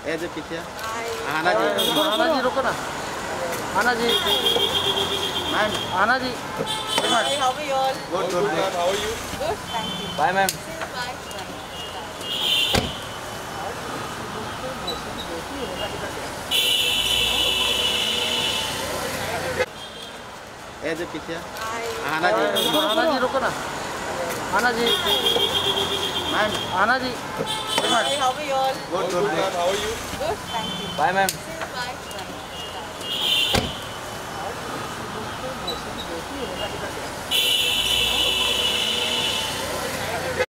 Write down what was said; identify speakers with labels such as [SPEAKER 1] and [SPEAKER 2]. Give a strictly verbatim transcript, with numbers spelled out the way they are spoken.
[SPEAKER 1] ए जो पीछे आना जी
[SPEAKER 2] आना जी रुको ना आना जी
[SPEAKER 1] मैम
[SPEAKER 2] आना जी
[SPEAKER 3] Hi, how are you all?
[SPEAKER 1] Good good ma'am
[SPEAKER 4] How are you?
[SPEAKER 3] Good, thank you.
[SPEAKER 2] Bye ma'am
[SPEAKER 3] Bye.
[SPEAKER 1] ए जो पीछे
[SPEAKER 3] Hi.
[SPEAKER 1] आना जी
[SPEAKER 2] आना जी रुको ना आना जी
[SPEAKER 1] मैम
[SPEAKER 2] आना जी
[SPEAKER 3] Hi, how are you all?
[SPEAKER 1] Good good ma'am
[SPEAKER 4] How are you?
[SPEAKER 3] Good, thank you.
[SPEAKER 2] Bye ma'am